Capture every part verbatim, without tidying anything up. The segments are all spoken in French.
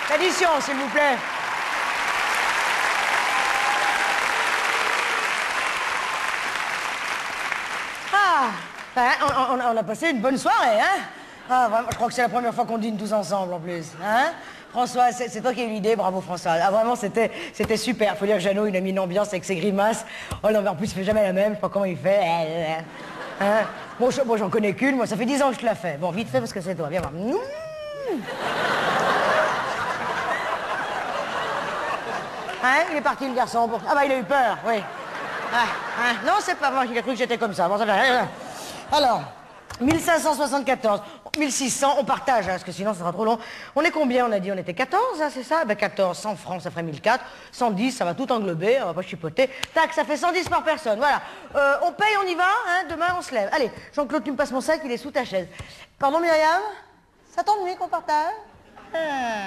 L'addition, s'il vous plaît. Ah, ben, on, on, on a passé une bonne soirée, hein? Ah, vraiment, je crois que c'est la première fois qu'on dîne tous ensemble, en plus, hein? François, c'est toi qui as eu l'idée, bravo François. Ah, vraiment, c'était super. Faut dire que Jeannot, il a mis une ambiance avec ses grimaces. Oh non, mais en plus, il fait jamais la même, je sais pas comment il fait. Hein? Bon, j'en bon, connais qu'une, moi, ça fait dix ans que je te la fais. Bon, vite fait, parce que c'est toi, viens voir. Mmh. Hein, il est parti, le garçon. Pour... Ah bah, il a eu peur, oui. Ah, hein. Non, c'est pas moi, il a cru que j'étais comme ça. Bon, ça fait... Alors, mille cinq cent soixante-quatorze, mille six cents, on partage, hein, parce que sinon, ça sera trop long. On est combien, on a dit? On était quatorze, hein, c'est ça? Ben, quatorze, cent francs, ça ferait mille quatre. cent dix, ça va tout englober, on va pas chipoter. Tac, ça fait cent dix par personne, voilà. Euh, on paye, on y va, hein, demain, on se lève. Allez, Jean-Claude, tu me passes mon sac, il est sous ta chaise. Pardon, Myriam? Ça t'ennuie qu'on partage? Ah,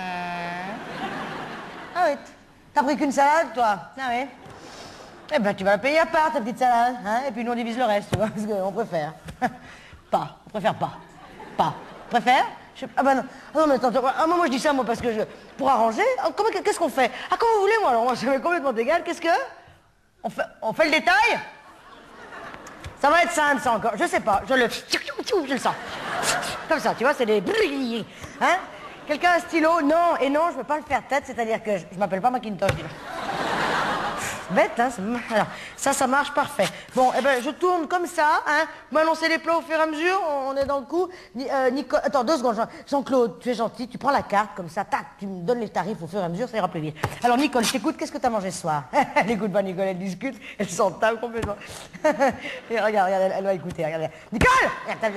ah oui, t'as pris qu'une salade, toi? Ah oui. Eh ben, tu vas la payer à part, ta petite salade, hein, et puis nous, on divise le reste, tu vois, parce qu'on préfère. Pas, on préfère pas. Pas. Préfère? Je... Ah ben non. Ah non, mais attends, ah, moi, moi je dis ça, moi, parce que je... Pour arranger, qu'est-ce qu'on fait? Ah, comme vous voulez, moi, alors, moi, ça m'est complètement égal, qu'est-ce que... On fait... on fait le détail? Ça va être simple, ça, encore, je sais pas, je le... Je le sens. Comme ça, tu vois, c'est des... Hein? Quelqu'un a un stylo? Non, et non, je veux pas le faire tête, c'est-à-dire que je, je m'appelle pas Macintosh, dis donc. Bête, hein? Alors, ça, ça marche parfait. Bon, eh ben, je tourne comme ça, hein. Vous m'annoncez les plats au fur et à mesure, on est dans le coup. Ni, euh, Nico... Attends, deux secondes, Jean-Claude, tu es gentil, tu prends la carte, comme ça, tac, tu me donnes les tarifs au fur et à mesure, ça ira plus vite. Alors, Nicole, je t'écoute, qu'est-ce que t'as mangé ce soir? Elle écoute pas, Nicole, elle discute, elle s'entame complètement. Et regarde, regarde, elle, elle va écouter, regarde, regarde. Nicole! Regarde,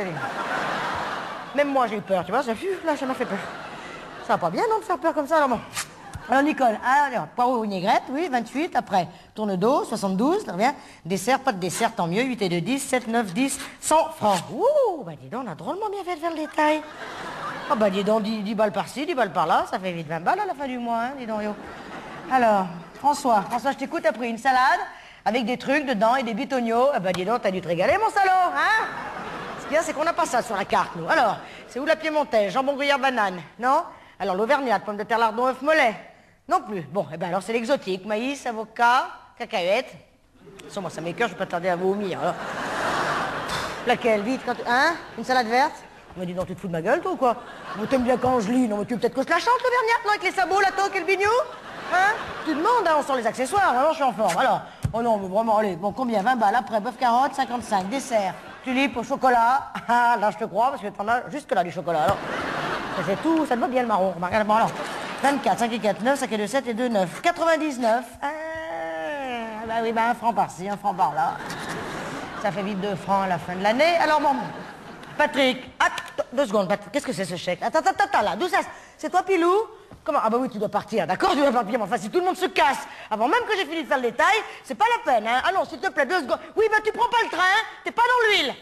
même moi, j'ai eu peur, tu vois, ça, là, ça m'a fait peur. Ça va pas bien, non, de faire peur comme ça, alors bon. Alors, Nicole, alors, poireau ou vinaigrette, oui, vingt-huit, après, tourne d'eau, soixante-douze, très bien. Dessert, pas de dessert, tant mieux, huit et deux, dix, sept, neuf, dix, cent francs. Ouh, bah dis donc, on a drôlement bien fait de faire le détail. Ah bah dis donc, dix, dix balles par-ci, dix balles par-là, ça fait vite vingt balles à la fin du mois, hein, dis donc, yo. Alors, François, François, je t'écoute, t'as pris une salade, avec des trucs dedans et des bitognos. Ah bah dis donc, t'as dû te régaler, mon salaud, hein? Ce qu'il y a, c'est qu'on n'a pas ça sur la carte, nous. Alors, c'est où la piémontaise? Jambon gruyère banane, non? Alors, l'auvergnate, pomme de terre lardon, œuf mollet. Non plus. Bon, eh ben alors c'est l'exotique. Maïs, avocat, cacahuètes. Sans moi, ça m'écoeure, je vais pas tarder à vomir. Alors. Laquelle, vite, quand tu... Hein? Une salade verte? On m'a dit, non, tu te fous de ma gueule, toi, ou quoi? Moi, t'aimes bien quand je lis. Non, mais tu veux peut-être que je la chante, l'auvergnate, non, avec les sabots, la toque et le bignou? Hein? Tu demandes, hein, on sort les accessoires. Vraiment, je suis en forme. Alors, oh non, mais vraiment, allez. Bon, combien? vingt balles. Après, bœuf carotte, cinquante-cinq. Dessert, tulipe au chocolat. Ah, là, je te crois, parce que t'en as jusque-là, du chocolat. Alors, ça fait tout, ça te va bien, le marron. Remarque, bon, alors. vingt-quatre, cinq et quatre, neuf, cinq et deux, sept et deux, neuf. quatre-vingt-dix-neuf. Ah, bah oui, bah un franc par-ci, un franc par-là. Ça fait vite deux francs à la fin de l'année. Alors bon, Patrick, attends, deux secondes, Patrick, qu'est-ce que c'est ce chèque? Attends, attends, attends, là, d'où ça? C'est toi, Pilou? Comment? Ah bah oui, tu dois partir, d'accord, tu dois partir, mais enfin, si tout le monde se casse, avant même que j'ai fini de faire le détail, c'est pas la peine, hein. Ah non, s'il te plaît, deux secondes. Oui, bah tu prends pas le train, hein, t'es pas dans l'huile.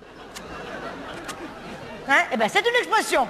Hein? Eh ben, c'est une expression.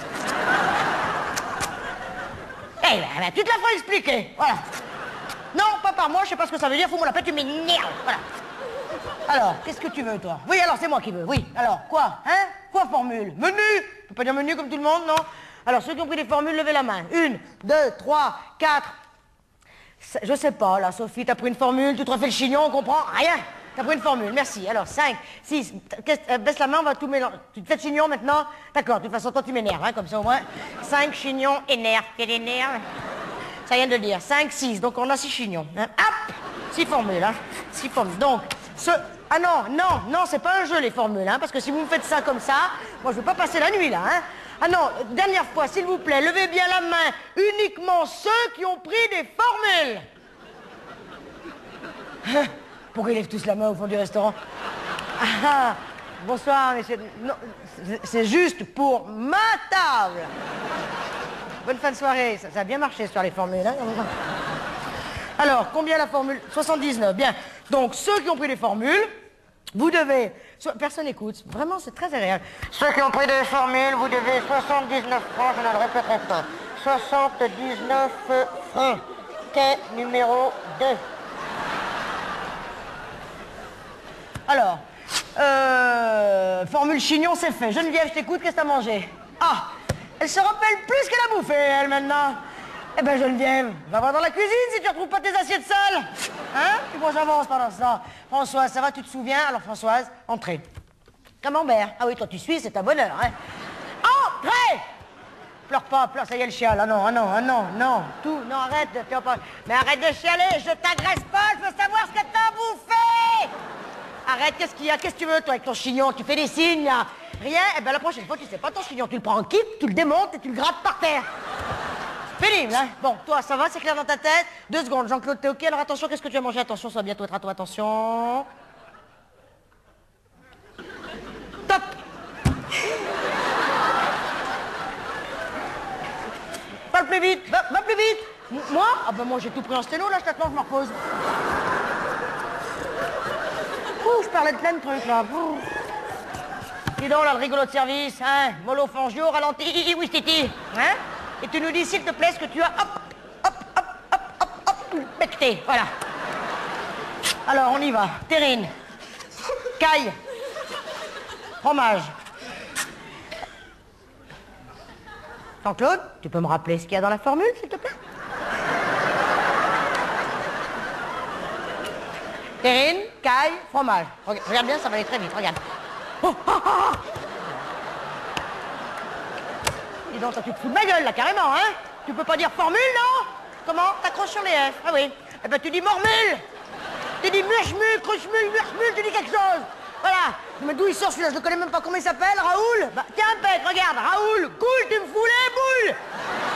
Eh ben, ben, tu te la feras expliquer, voilà. Non, pas par moi, je sais pas ce que ça veut dire, fous-moi la paix, tu m'énerves, voilà. Alors, qu'est-ce que tu veux, toi? Oui, alors, c'est moi qui veux, oui. Alors, quoi? Hein? Quoi, formule? Menu? Tu peux pas dire menu comme tout le monde, non? Alors, ceux qui ont pris des formules, levez la main. Une, deux, trois, quatre... Je sais pas, là, Sophie, t'as pris une formule, tu te refais le chignon, on comprend? Rien. T'as pris une formule, merci. Alors, cinq, six, euh, baisse la main, on va tout mélanger. Tu te fais le chignon maintenant? D'accord, de toute façon, toi, tu m'énerves, hein, comme ça, au moins. cinq chignons, énerve, quel énerve. Ça vient de le dire. cinq, six, donc on a six chignons. Hein. Hop! six formules, hein. six formules. Donc, ce... Ah non, non, non, c'est pas un jeu, les formules, hein, parce que si vous me faites ça comme ça, moi, je veux pas passer la nuit, là, hein. Ah non, dernière fois, s'il vous plaît, levez bien la main, uniquement ceux qui ont pris des formules. Hein? Pourquoi ils lèvent tous la main au fond du restaurant? Ah, bonsoir, messieurs. Non, c'est juste pour ma table. Bonne fin de soirée. Ça, ça a bien marché sur les formules. Hein. Alors, combien la formule? soixante-dix-neuf. Bien. Donc, ceux qui ont pris des formules, vous devez... Personne n'écoute. Vraiment, c'est très agréable. Ceux qui ont pris des formules, vous devez soixante-dix-neuf francs. Je ne le répéterai pas. soixante-dix-neuf francs. Quai numéro deux. Alors, euh, formule chignon, c'est fait. Geneviève, je t'écoute, qu'est-ce que t'as mangé? Ah, elle se rappelle plus qu'elle a bouffé, elle, maintenant. Eh ben Geneviève, va voir dans la cuisine si tu retrouves pas tes assiettes sales. Hein? Puis moi j'avance pendant ça. Françoise, ça va, tu te souviens? Alors Françoise, entrez. Camembert. Ah oui, toi tu suis, c'est un bonheur, hein? Entrez! Pleure pas, pleure, ça y est le chial. Ah non, ah non, ah non, non. Tout, non, arrête, de, pas... Mais arrête de chialer, je t'agresse pas, je veux savoir ce que t'as bouffé! Arrête, qu'est-ce qu'il y a? Qu'est-ce que tu veux, toi, avec ton chignon? Tu fais des signes, là? Rien? Eh ben la prochaine fois, tu sais pas ton chignon, tu le prends en kit, tu le démontes et tu le grattes par terre. Pénible, hein? Bon, toi, ça va, c'est clair dans ta tête? Deux secondes, Jean-Claude, t'es OK? Alors attention, qu'est-ce que tu as mangé? Attention, ça va bientôt être à toi, attention. Top! Parle plus vite, va, va plus vite! M moi? Ah ben moi, j'ai tout pris en stélo, là, je t'attends, je me repose. Ouh, je parlais de plein de trucs, là. Ouh. Dis donc, là, le rigolo de service, hein? Mollo Fangio, ralenti, oui, titi, hein? Et tu nous dis, s'il te plaît, ce que tu as, hop, hop, hop, hop, hop, hop, becté, voilà. Alors, on y va. Terrine, caille, fromage. Jean-Claude, tu peux me rappeler ce qu'il y a dans la formule, s'il te plaît? Terrine, caille, fromage. Regarde, regarde bien, ça va aller très vite, regarde. Oh, ah, ah. Dis donc, toi, tu te fous de ma gueule, là, carrément, hein? Tu peux pas dire formule, non? Comment? T'accroches sur les F. Ah oui. Eh ben, tu dis mormule. Tu dis muchmule, cruchmule, muchmule, tu dis quelque chose. Voilà. Mais d'où il sort celui-là? Je ne connais même pas. Comment il s'appelle? Raoul? Bah, tiens, Pec, regarde. Raoul, cool, tu me fous les boules.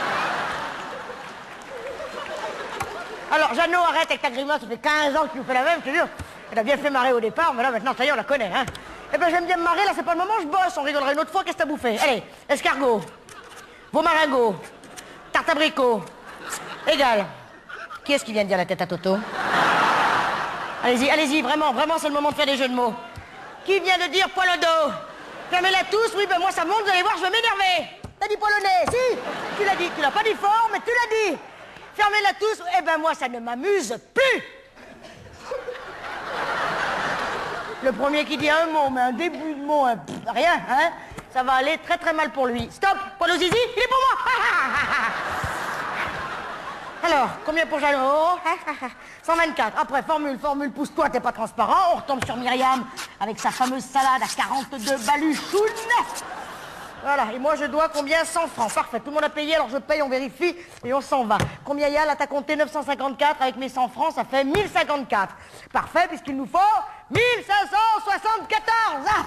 Alors, Jeannot, arrête avec ta grimace. Ça fait quinze ans que tu nous fais la même, je te jure. Elle a bien fait marrer au départ, mais là, maintenant, ça y est, on la connaît, hein. Eh ben, j'aime bien me marrer. Là, c'est pas le moment, je bosse. On rigolera une autre fois. Qu'est-ce que t'as bouffé? Allez, escargot. Vos maringots, tarte abricot, égal. Qui est-ce qui vient de dire la tête à Toto? Allez-y, allez-y, vraiment, vraiment, c'est le moment de faire des jeux de mots. Qui vient de dire poil au dos? Fermez-la tous, oui, ben moi ça monte, vous allez voir, je vais m'énerver. T'as dit poil au nez, si? Tu l'as dit, tu l'as pas dit fort, mais tu l'as dit. Fermez-la tous, eh ben moi ça ne m'amuse plus. Le premier qui dit un mot, mais un début de mot, un pff, rien, hein? Ça va aller très très mal pour lui. Stop, poil au zizi, il est pour moi. Alors, combien pour Jeannot? cent vingt-quatre. Après, formule, formule, pousse-toi, t'es pas transparent. On retombe sur Myriam avec sa fameuse salade à quarante-deux baluchounes. Voilà, et moi je dois combien? cent francs. Parfait, tout le monde a payé, alors je paye, on vérifie et on s'en va. Combien il y a? Là, t'as compté neuf cent cinquante-quatre, avec mes cent francs, ça fait mille cinquante-quatre. Parfait, puisqu'il nous faut mille cinq cent soixante-quatorze.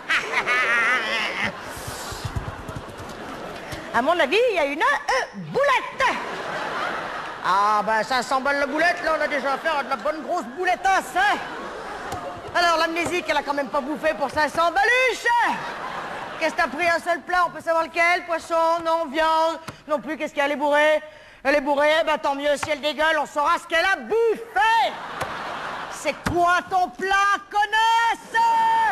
À mon avis, il y a une euh, boulette. Ah, ben cinq cents balles la boulette, là, on a déjà affaire à de la bonne grosse boulettasse, hein. Alors, l'amnésique, elle a quand même pas bouffé pour cinq cents baluches. Qu'est-ce que t'as pris? Un seul plat? On peut savoir lequel? Poisson? Non, viande? Non plus, qu'est-ce qu'elle est bourrée? Elle est bourrée, eh ben tant mieux, si elle dégueule, on saura ce qu'elle a bouffé. C'est quoi ton plat, connasse?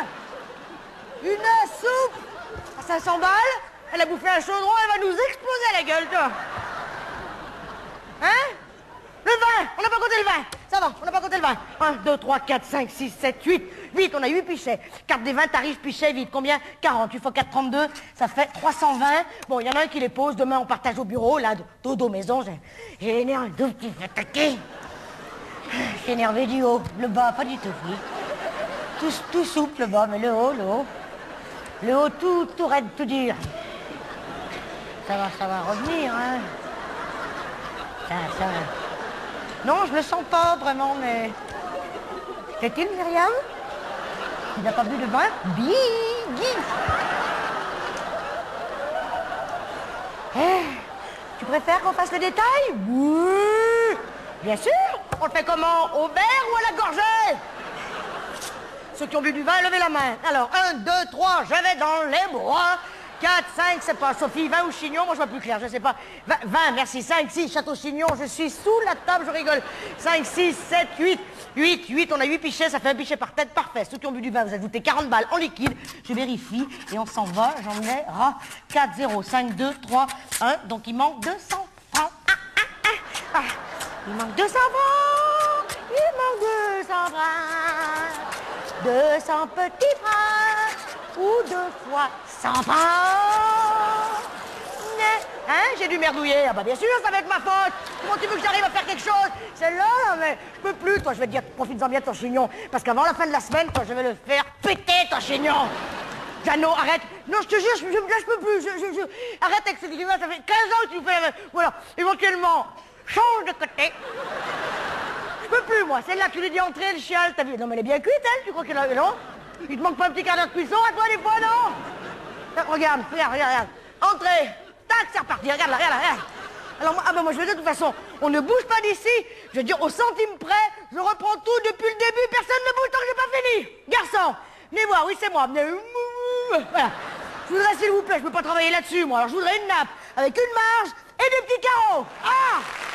Une soupe? À cinq cents balles? Elle a bouffé un chaudron, elle va nous exploser la gueule, toi. Hein? Le vin! On n'a pas compté le vin! Ça va, on n'a pas compté le vin. un, deux, trois, quatre, cinq, six, sept, huit. huit, on a huit pichets. Carte des vins, tarif, pichet, vite. Combien? quarante. Il faut quatre, trente-deux. Ça fait trois cent vingt. Bon, il y en a un qui les pose. Demain, on partage au bureau. Là, dodo maison. J'ai les nerfs un tout petit peu attaqués. Je suis énervé du haut. Le bas, pas du tout, oui. Tout, tout souple, le bas, mais le haut, le haut. Le haut, tout, tout raide, tout dur. Ça va, ça va revenir, hein. Ça, ça va. Non, je le sens pas vraiment, mais... Qu'est-il, Myriam? Il n'a pas bu de vin? Biggie! Eh, tu préfères qu'on fasse le détail? Oui! Bien sûr! On le fait comment? Au verre ou à la gorgée? Ceux qui ont bu du vin, levez la main. Alors, un, deux, trois, je vais dans les bois. quatre, cinq, c'est pas Sophie, vingt ou Chignon, moi je vois plus clair, je sais pas. vingt, merci, cinq, six, Château Chignon, je suis sous la table, je rigole. cinq, six, sept, huit, huit, huit, on a huit pichets, ça fait un pichet par tête, parfait. Ceux qui ont bu du vin, vous ajoutez quarante balles en liquide, je vérifie et on s'en va, j'en ai ah, quatre, zéro, cinq, deux, trois, un, donc il manque deux cents francs. Ah, ah, ah, ah. Il manque deux cents francs, il manque deux cents francs, deux cents petits francs, ou deux fois cent francs. Hein, j'ai dû merdouiller. Ah bah bien sûr, ça va être ma faute. Comment tu veux que j'arrive à faire quelque chose? Celle-là, mais je peux plus, toi. Je vais te dire, profites-en bien de ton chignon. Parce qu'avant la fin de la semaine, toi, je vais le faire péter, ton chignon. Jeannot, arrête. Non, je te jure, je, je, là, je peux plus. Je, je, je... Arrête avec cette grimace, ça fait quinze ans que tu fais la même. Voilà, éventuellement, change de côté. Je peux plus, moi. Celle-là, tu lui dis entrer, le chial, t'as vu? Non, mais elle est bien cuite, elle. Tu crois qu'elle a... Non? Il te manque pas un petit quart d'heure de cuisson à toi, des fois, non? Regarde, regarde, regarde, regarde. Entrez. Tac, c'est reparti. Regarde là, regarde là, regarde. Alors, moi, ah ben, moi, je veux dire, de toute façon, on ne bouge pas d'ici. Je veux dire, au centime près, je reprends tout depuis le début. Personne ne bouge tant que j'ai pas fini. Garçon, venez voir, oui, c'est moi. Venez. Voilà. Je voudrais, s'il vous plaît, je peux pas travailler là-dessus, moi. Alors, je voudrais une nappe avec une marge et des petits carreaux. Ah!